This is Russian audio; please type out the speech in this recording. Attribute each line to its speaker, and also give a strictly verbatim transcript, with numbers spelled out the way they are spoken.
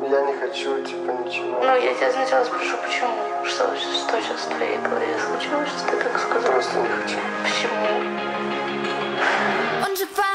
Speaker 1: Я не хочу, типа, ничего.
Speaker 2: Ну, я тебя сначала спрошу, почему? Что, что сейчас в твоей голове случилось, что ты так сказал?
Speaker 1: Просто не хочу.
Speaker 2: Почему?